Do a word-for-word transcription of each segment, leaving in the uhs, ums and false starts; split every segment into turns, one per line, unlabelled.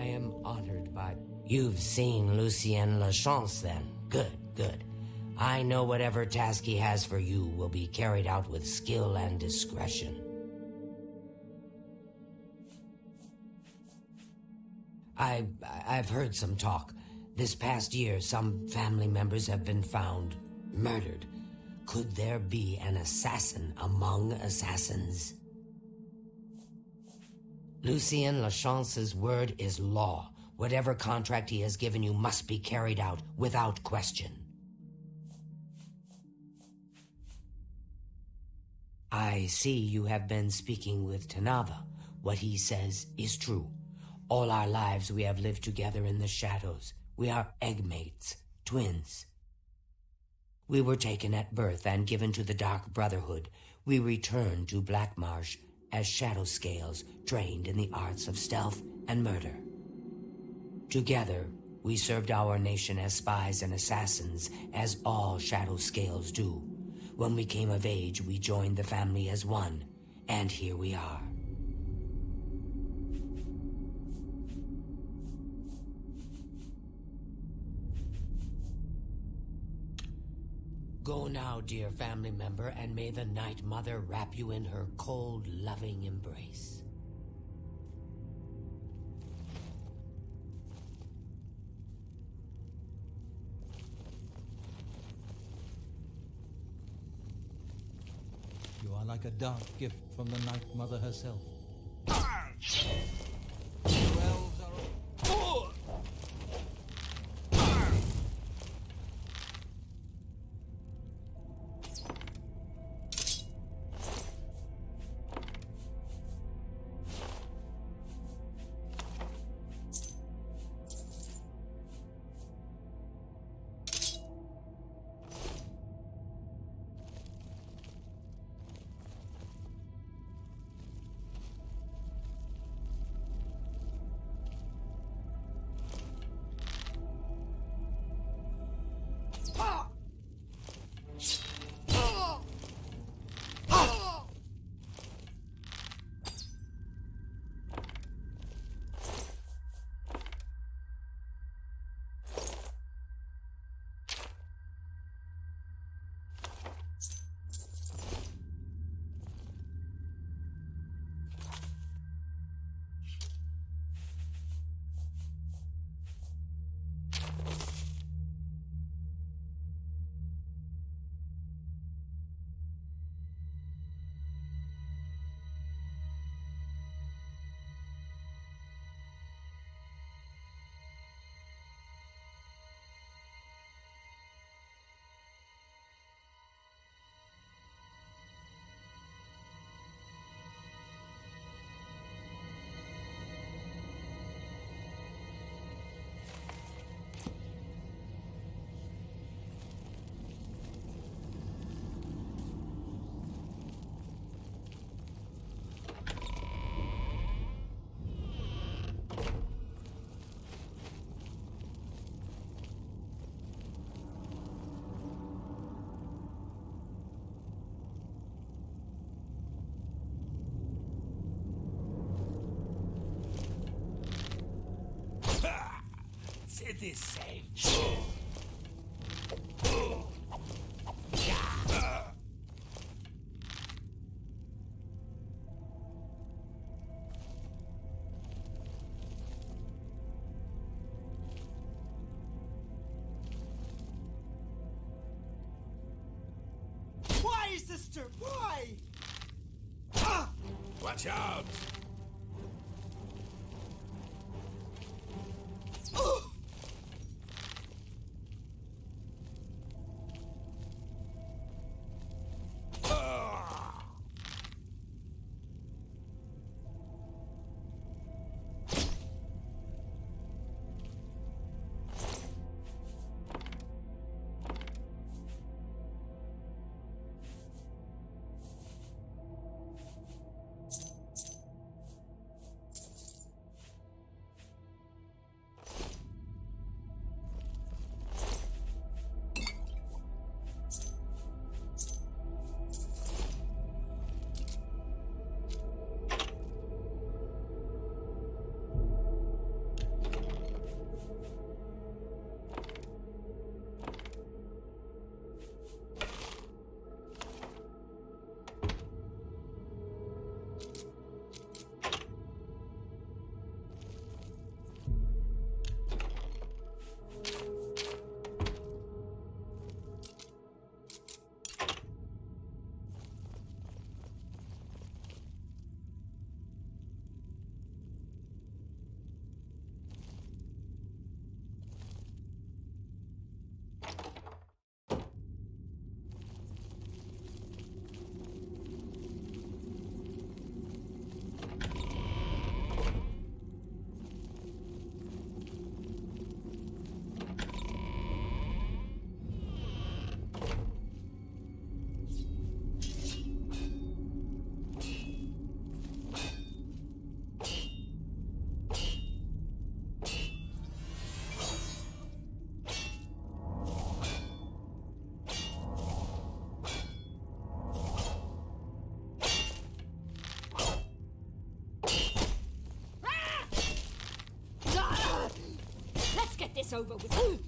am honored by... You've seen Lucien Lachance, then. Good, good. I know whatever task he has for you will be carried out with skill and discretion. I... I've heard some talk. This past year, some family members have been found murdered. Could there be an assassin among assassins? Lucien Lachance's word is law. Whatever contract he has given you must be carried out without question. I see you have been speaking with Tanava. What he says is true. All our lives we have lived together in the shadows. We are eggmates, twins. We were taken at birth and given to the Dark Brotherhood. We returned to Black Marsh as shadow scales trained in the arts of stealth and murder. Together, we served our nation as spies and assassins, as all shadow scales do. When we came of age, we joined the family as one, and here we are. Go now, dear family member, and may the Night Mother wrap you in her cold, loving embrace.
You are like a dark gift from the Night Mother herself.
It is safe.
Why, sister? Why?
Watch out! this over with.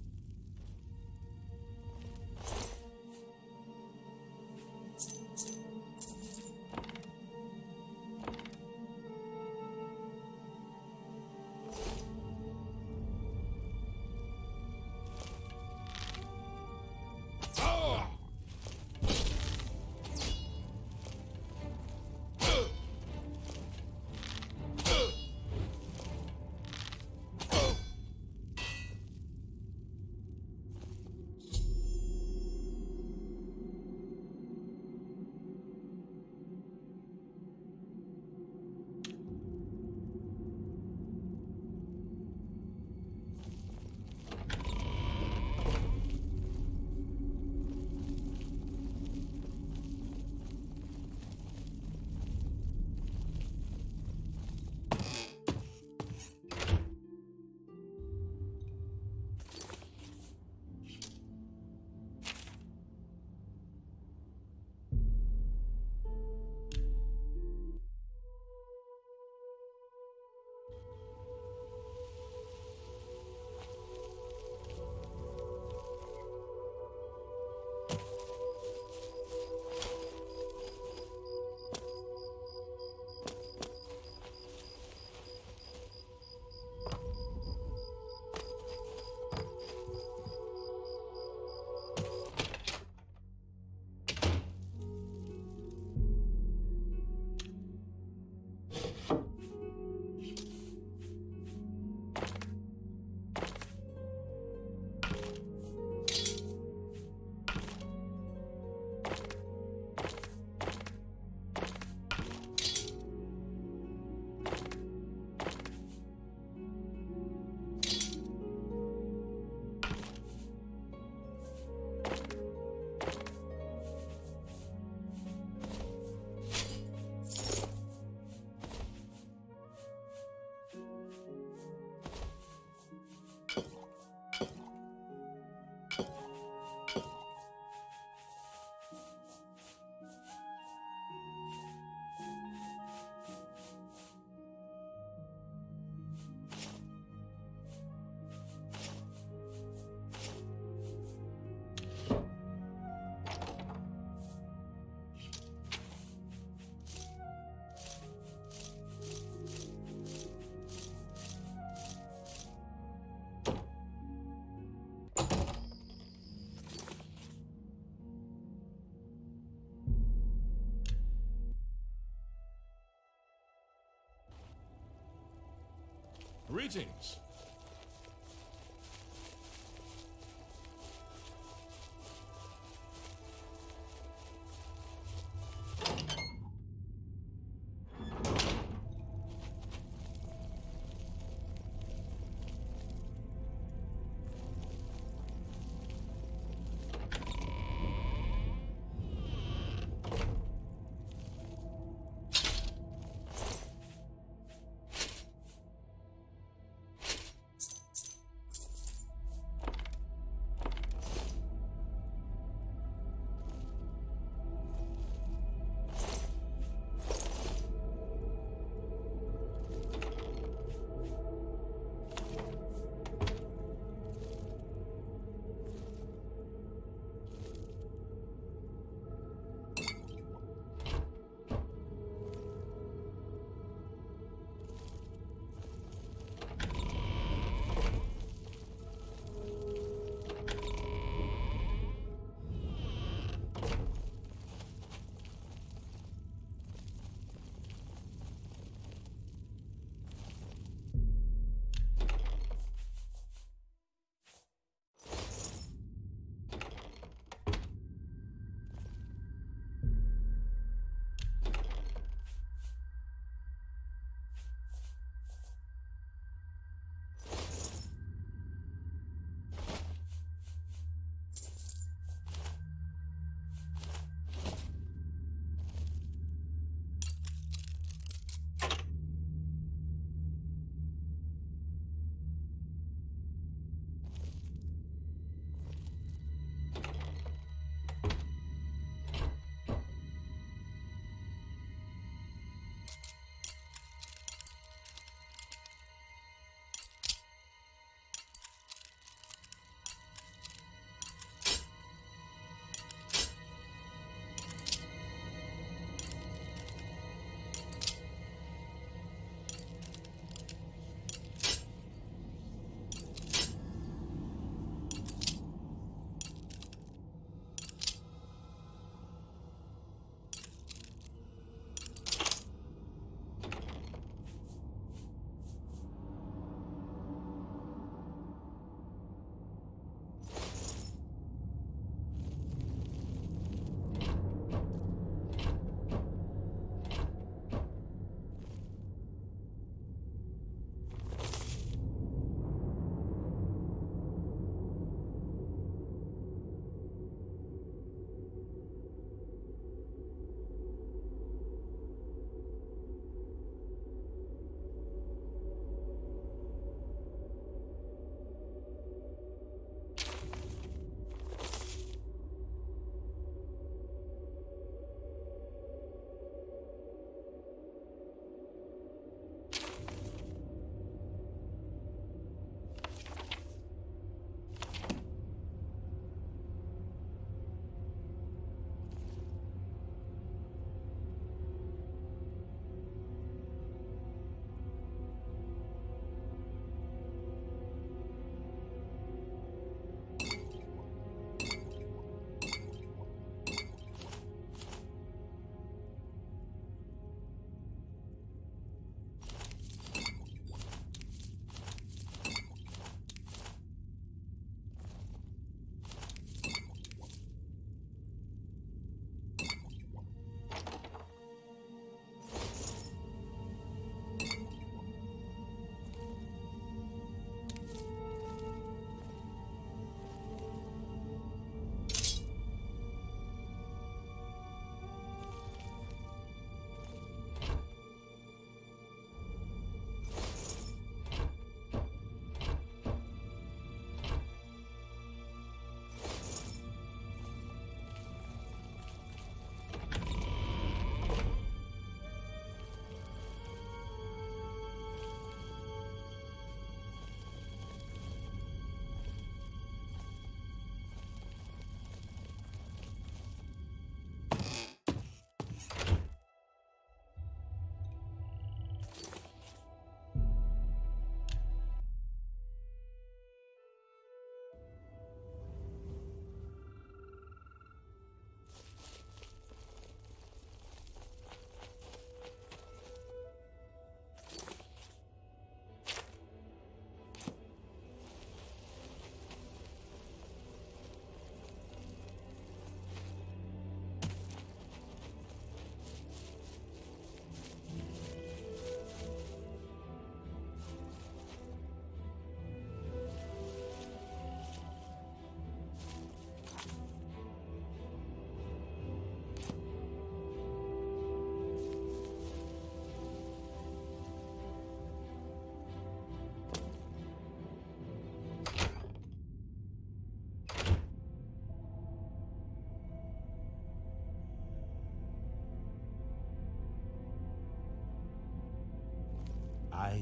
Greetings.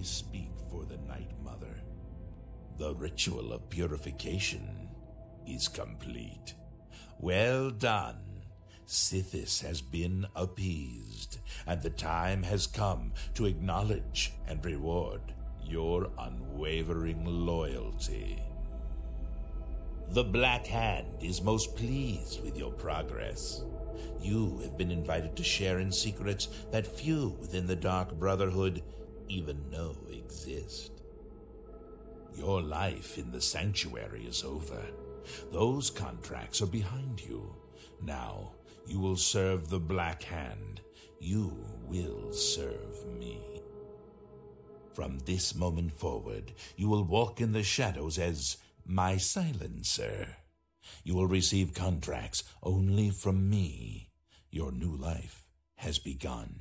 speak for the Night Mother. The ritual of purification is complete. Well done. Sithis has been appeased, and the time has come to acknowledge and reward your unwavering loyalty. The Black Hand is most pleased with your progress. You have been invited to share in secrets that few within the Dark Brotherhood even know exist. Your life in the Sanctuary is over. Those contracts are behind you. Now, you will serve the Black Hand. You will serve me. From this moment forward, you will walk in the shadows as my silencer. You will receive contracts only from me. Your new life has begun.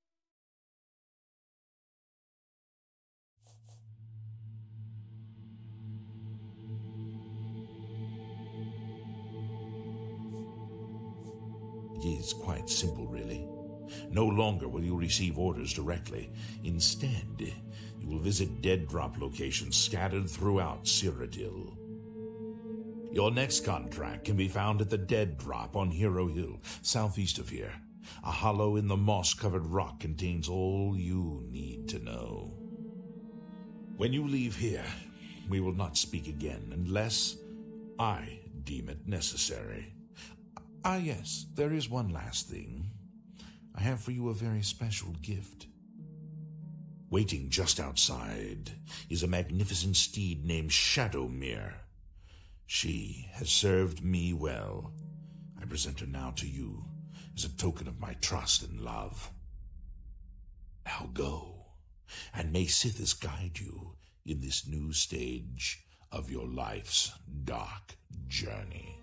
It is quite simple, really. No longer will you receive orders directly. Instead, you will visit dead drop locations scattered throughout Cyrodiil. Your next contract can be found at the Dead Drop on Hero Hill, southeast of here. A hollow in the moss-covered rock contains all you need to know. When you leave here, we will not speak again unless I deem it necessary. Ah, yes, there is one last thing. I have for you a very special gift. Waiting just outside is a magnificent steed named Shadowmere. She has served me well. I present her now to you as a token of my trust and love. Now go, and may Sithis guide you in this new stage of your life's dark journey.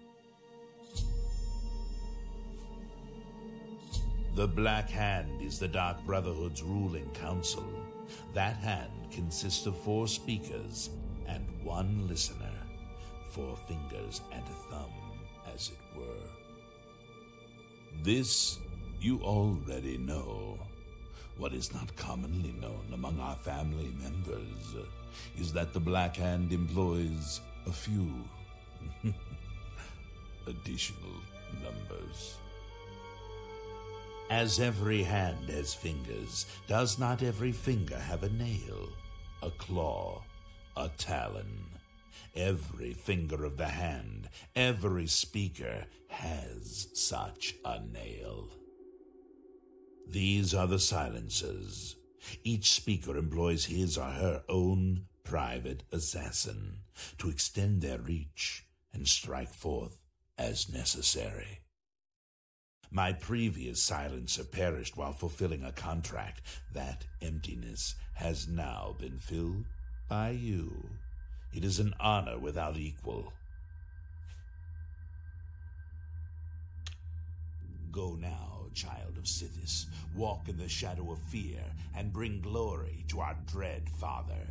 The Black Hand is the Dark Brotherhood's ruling council. That hand consists of four speakers and one listener. Four fingers and a thumb, as it were. This you already know. What is not commonly known among our family members is that the Black Hand employs a few additional numbers. As every hand has fingers, does not every finger have a nail, a claw, a talon? Every finger of the hand, every speaker has such a nail. These are the silencers. Each speaker employs his or her own private assassin to extend their reach and strike forth as necessary. My previous silencer perished while fulfilling a contract. That emptiness has now been filled by you. It is an honor without equal. Go now, child of Sithis. Walk in the shadow of fear and bring glory to our dread father.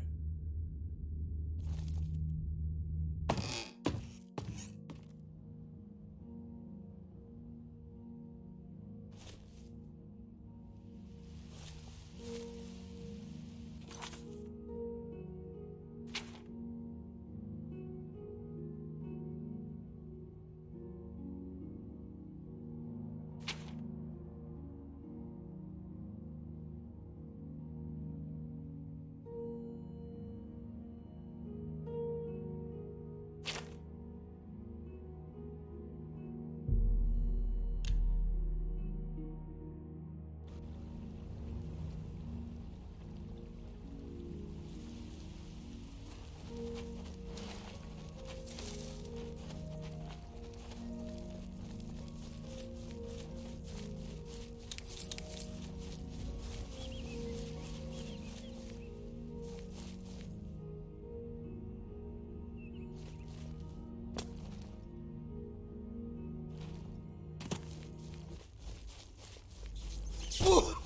Ooh.